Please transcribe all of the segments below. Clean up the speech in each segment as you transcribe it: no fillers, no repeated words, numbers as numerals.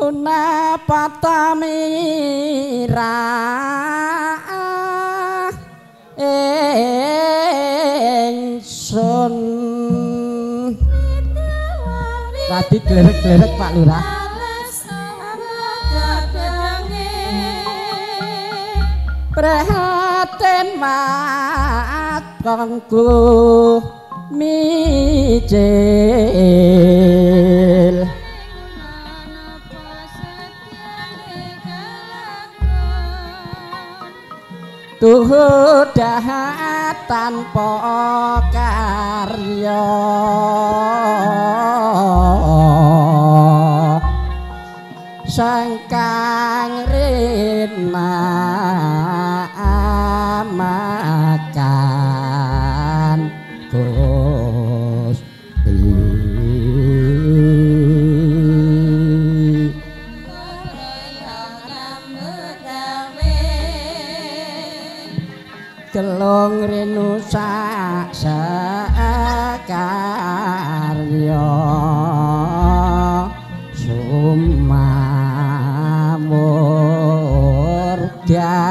Patamira ingsun tadi glerek-glerek Pak Lurah prihatin matangku mijil tuhudah tanpa karya sangkang rinma makan Gusti gelong renu sak sakarya sumamurga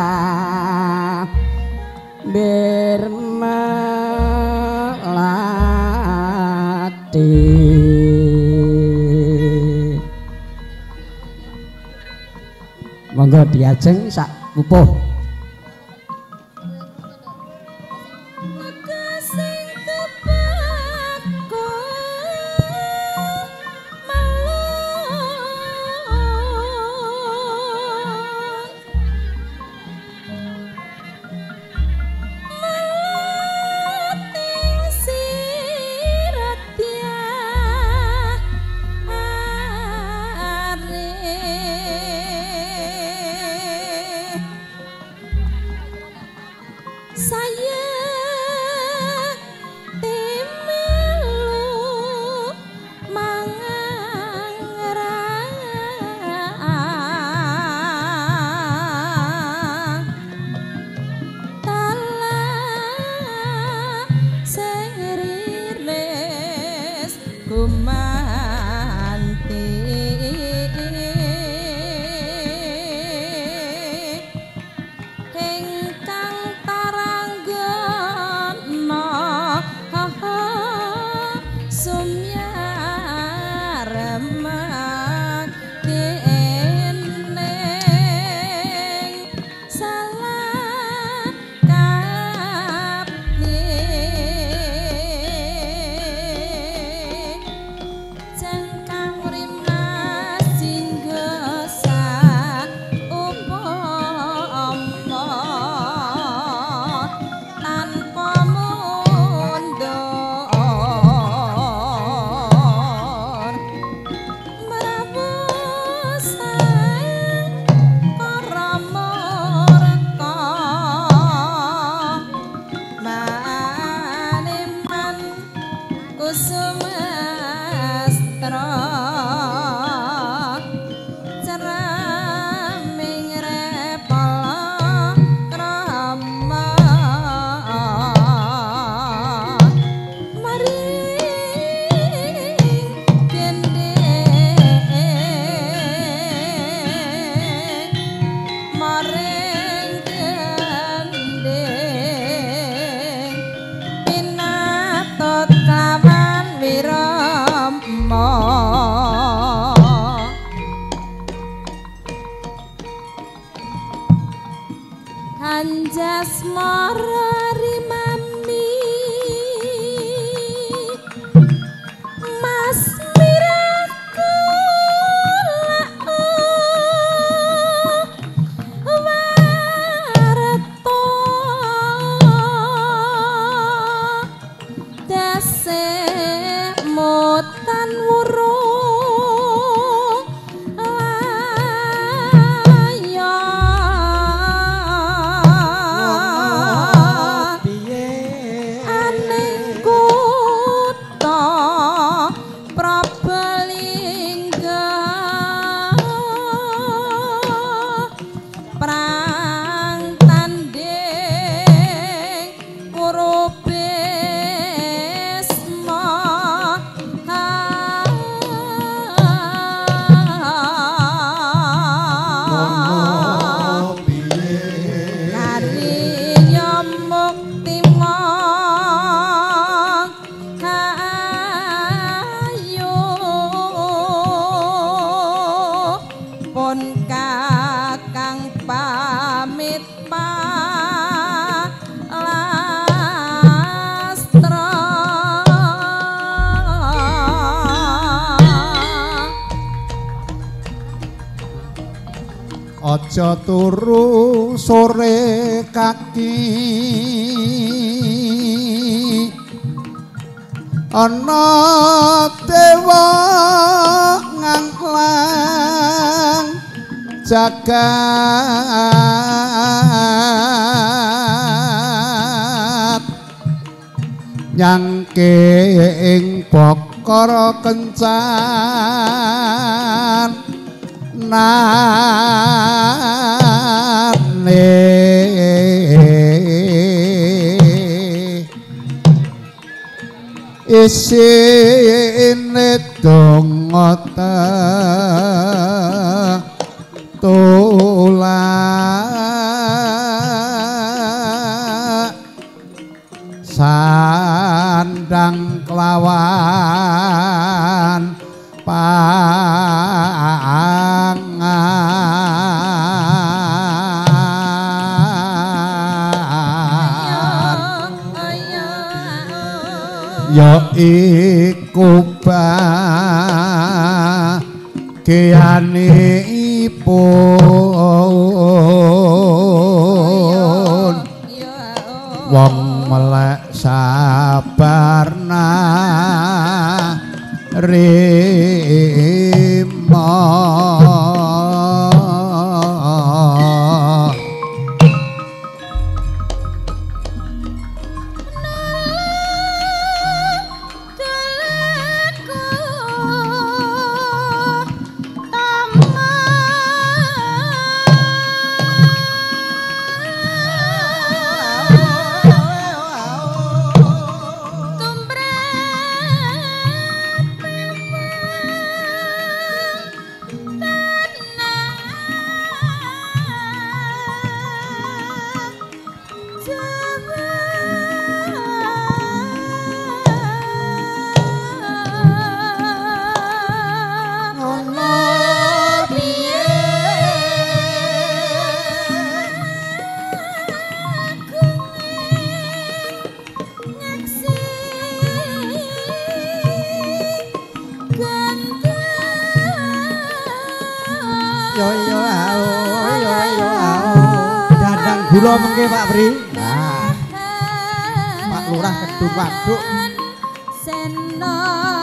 birmelati monggo diajeng sak pupuh aja turu sore kaki ana dewa nganglang jagat nyangke ing bokara kencan nane isine donga tolak sandang kelawan ya iku bagianipun wong melek sabarna rima Dandang gula mengke Pak Bri. Nah. Pak Lurah Kedung Waduk. Sena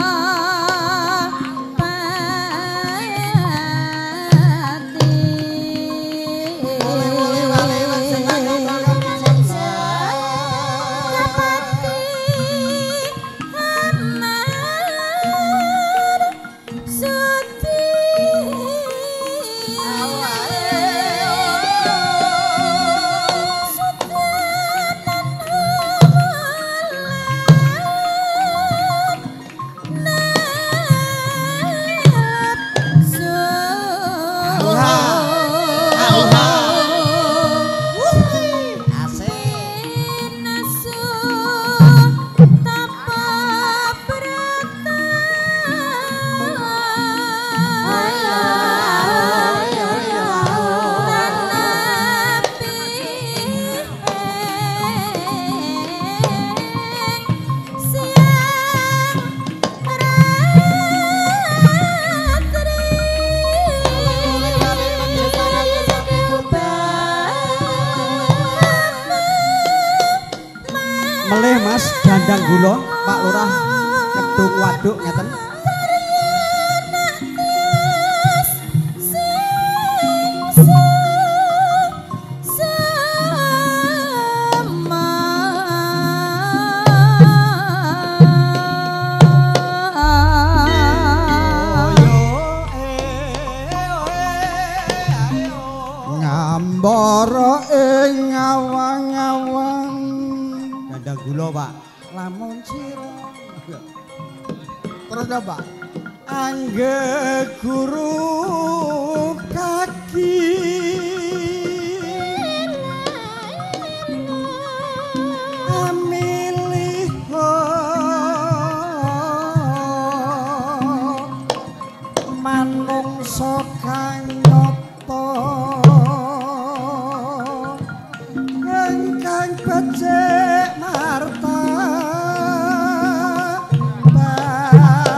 meleh Mas Dandang Gula Pak Lurah Kedung Waduk ngeten. Ngambara ing ngawang-ngawang Dandang Gula Pak lamun sira terus ya Pak angge guru kaki amilih manungsa kang nyata ingkang becik marta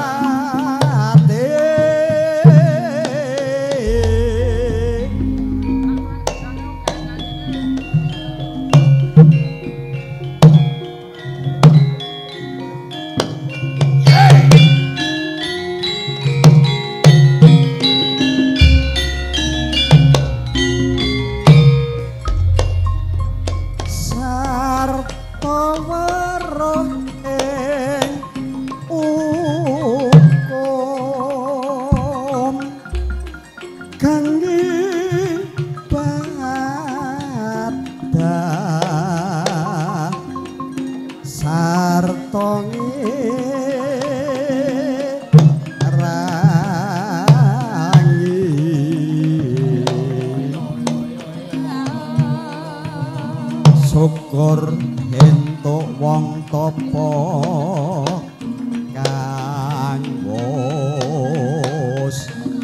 batin kangge badah sartonge syukur entuk wong tapa kang wis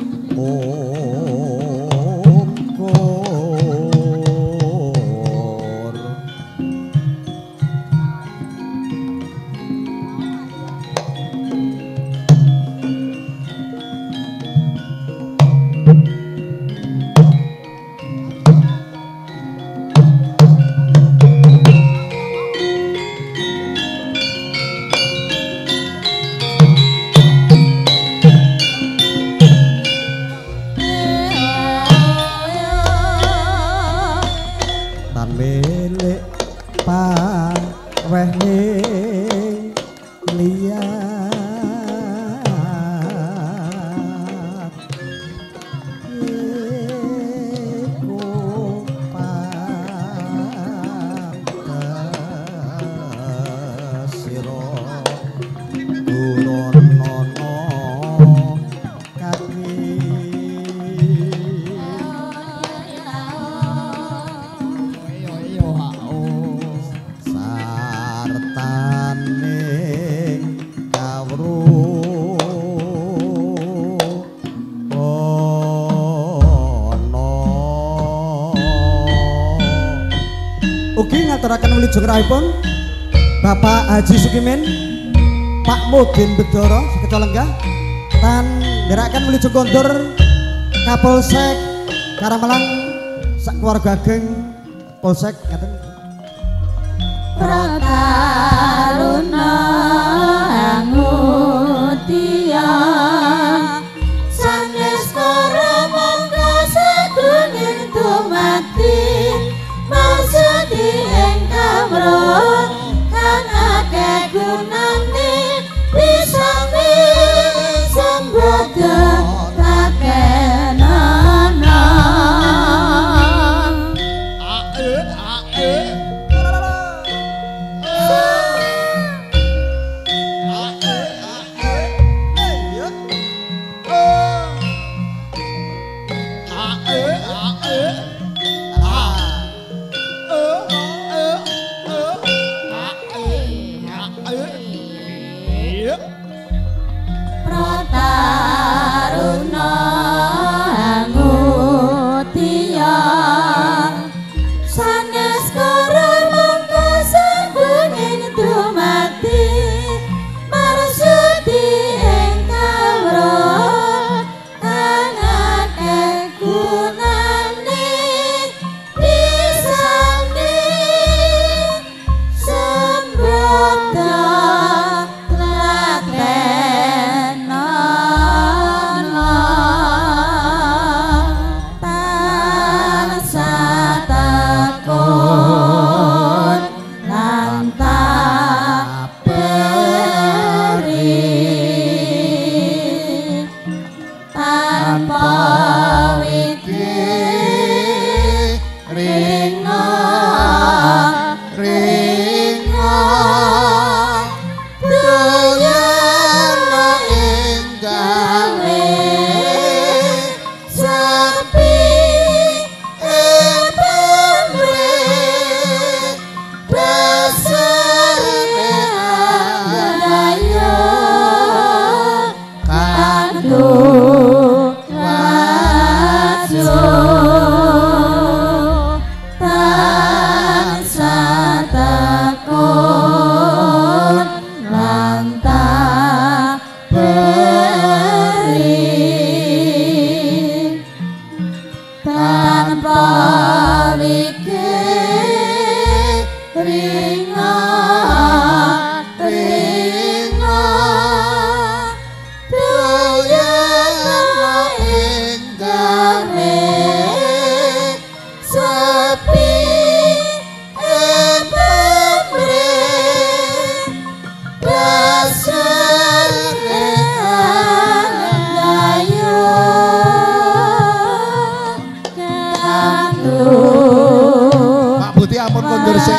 ukur milik pawehne liat iku pantes sira duronono kaki sartane kawruh ugi ngaturaken wilujeng rahipun Bapak Haji Sukimin Pak Mudin Bedoro Sekecolenggah tan ndherekaken wilujeng kondur Kapolsek Karamelang sak keluarga geng Polsek ngaten Prataruna Angutia sanes karamangka saguning dumati maksudi ing kamro kang akeh gunane bisa sembada takenana Prataruna Angutia sanes karamangka saguning dumati marsudi ing kawruh kang akeh gunane pisane sembada Pak Buti ampun kondur sing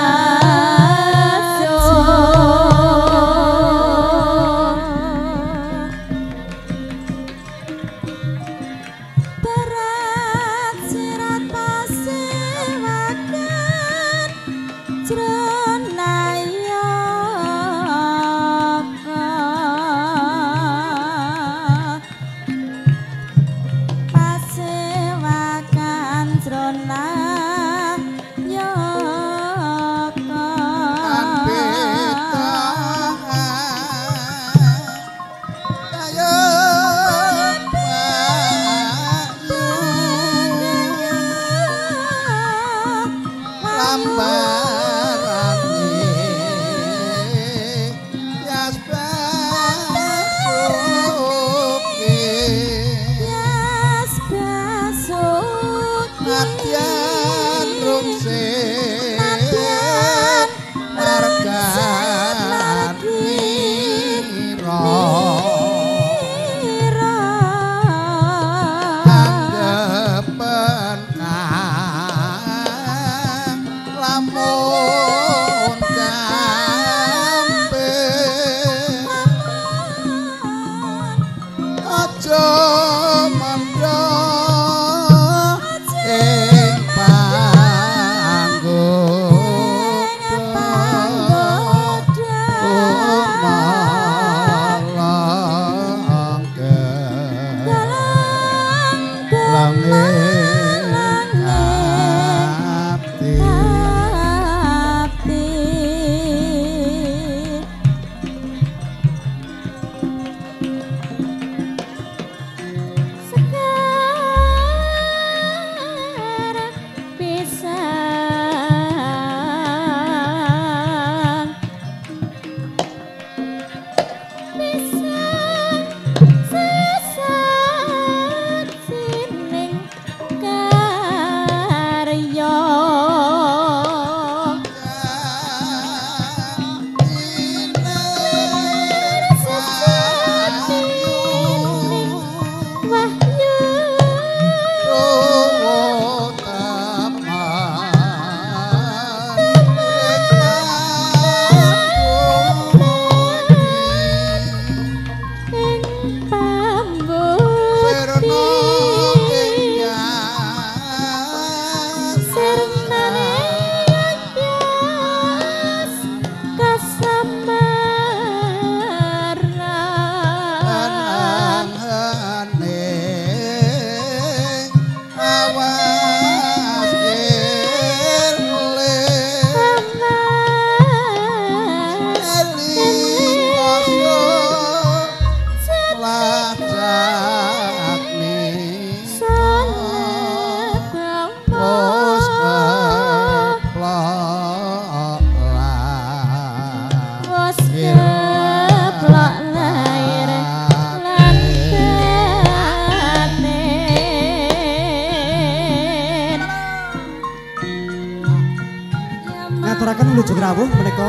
ngaturaken Wilujeng rawuh menika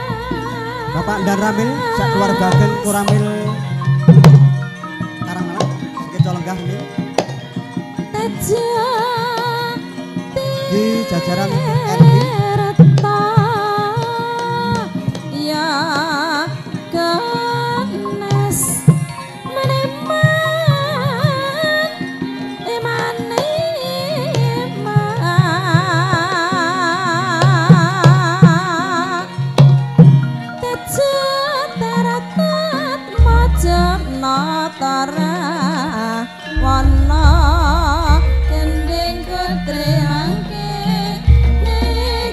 Bapak Ndan Ramil sak keluargaken Kuramil Karangmalang sekeca lenggah nggih. Di jajaran RI Wana kending putri mangke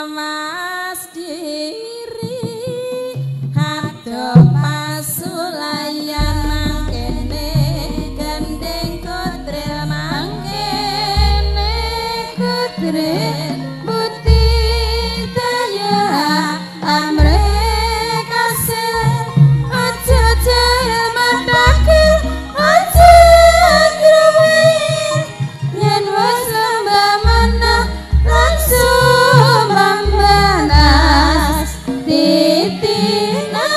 mawas diri hado pasulayan mangkene gandeng kotril mangkene kotril putih daya amre kasir aja jahil madakil aja ngruwir yen wis lembah manah langsung mambanas titina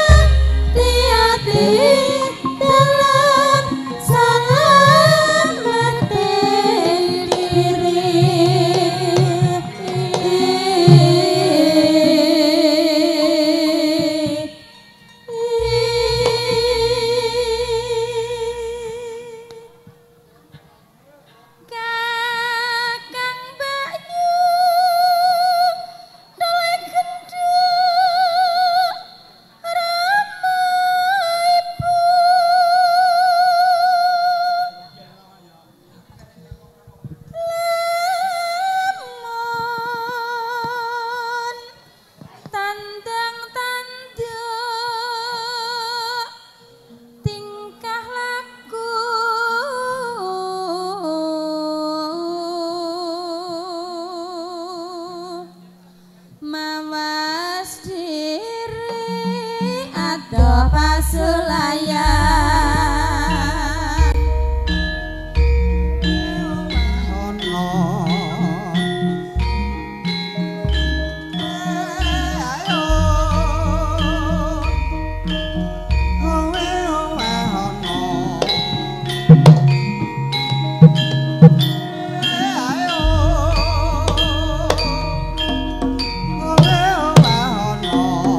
tiati dalam salamati Kakang Bayu dolek genduk rama ibu lamun tandang tanduk tingkah laku mawas diri ado pasulayan ono ayo owe owe ono ayo owe owe ono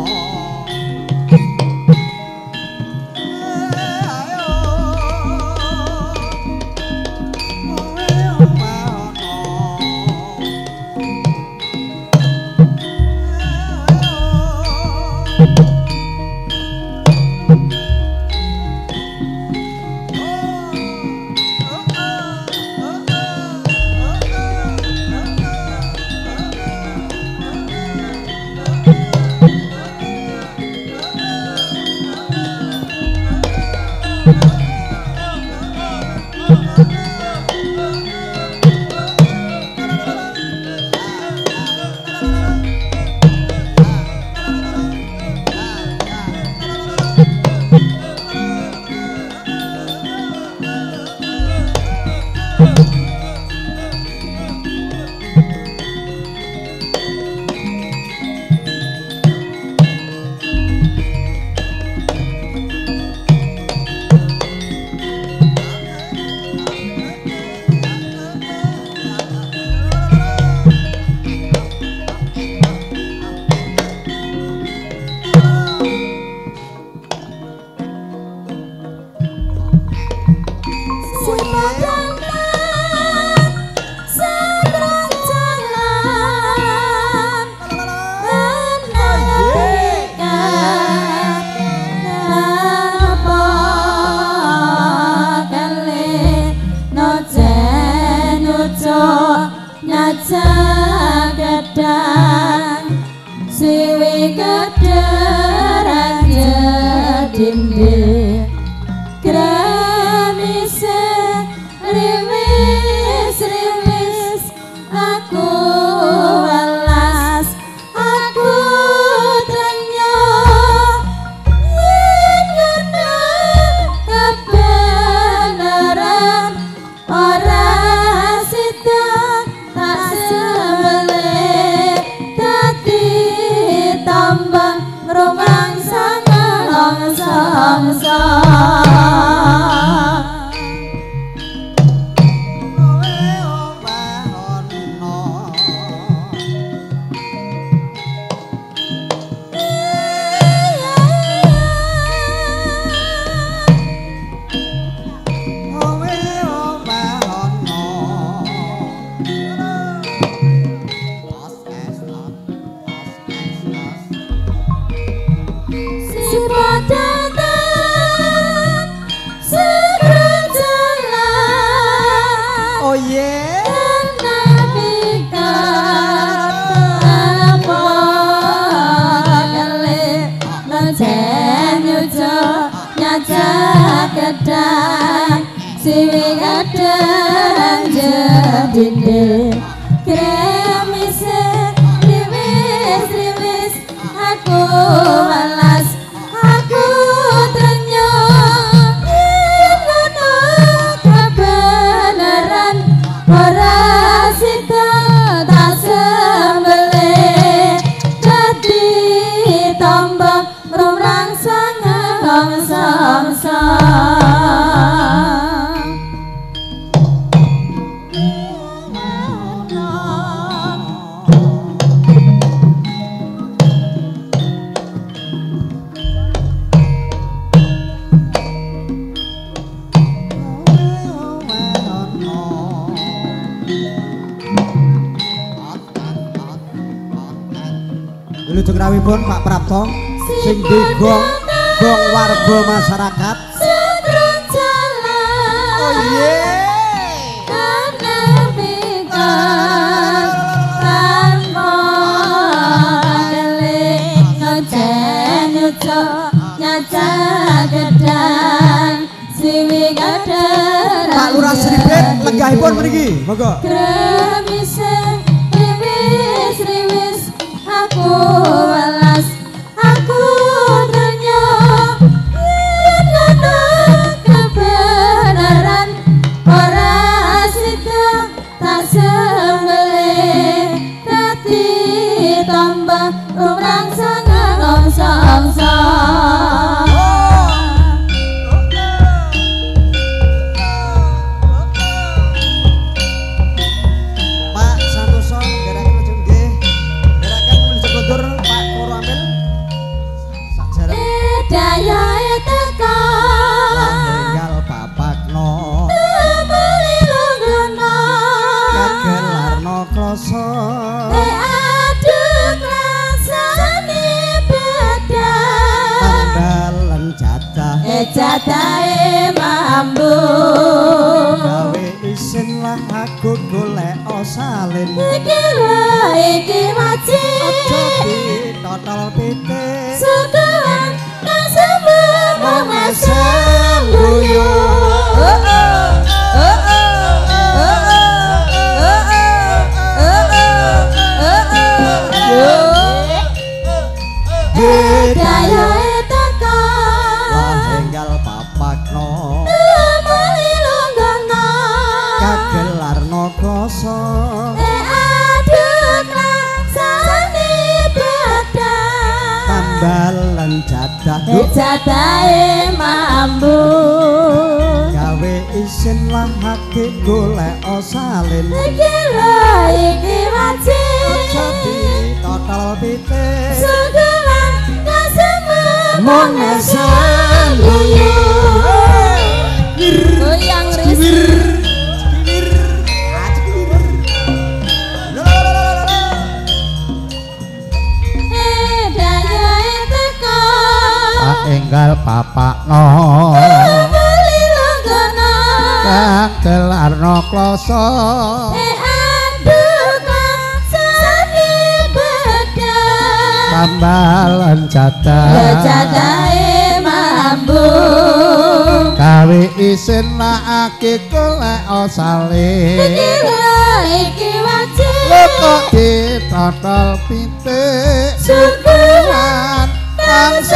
Siwi kederan jedinde gramise riwis riwis aku welas aku tanya yen ngono kebenaran ora sida tak dinding kremis riwis aku welas aku trenyo yen ngono kebenaran ora sida tak sembelih dadi tambah rumrangsang samsa. Wilujeng rawuhipun Pak Prapto sing digong gong warga masyarakat. Sedrun jalan. Oh iya. Kanepikan tanpa kelik ngoceh nyucuk nyaca gedang siwi kaderan. Pak Lurah Sribet lenggahipun mriki. Monggo. Kremising riwis aku welas aku trenyo yen ngono kebenaran ora sida tak sembelih dadi tambah rumrangsang samsa. Pak Santoso ndherekaken lajeng nggih. Ndherekaken Wilujeng Kondur Pak Loro Amil. Sakjane Daya teka tinggal papakno bali lungguhna kagelarno kloso aduk rasane beda tambalen jatah jatahe mambu gawe isin lah aku golek salin iki lho iki waci aja ditotol pitik sukuan kasemu mesem guyu Daya teka tinggal papakno bali lungguhna kagelarno kloso aduk rasane beda tambalen jatah jatahe mambu gawe isin lah hati golek salin iki lho iki waci aja ditotol pitik sukuan kasemu mesem guyu goyang ris daya teka enggal papakno bali lungguhna kagelarno kloso aduk rasane beda tambalan jatah jatahe mambu gawe isin lakake golek salin iki lho iki waci kok ditotol pitik sukuan bangsa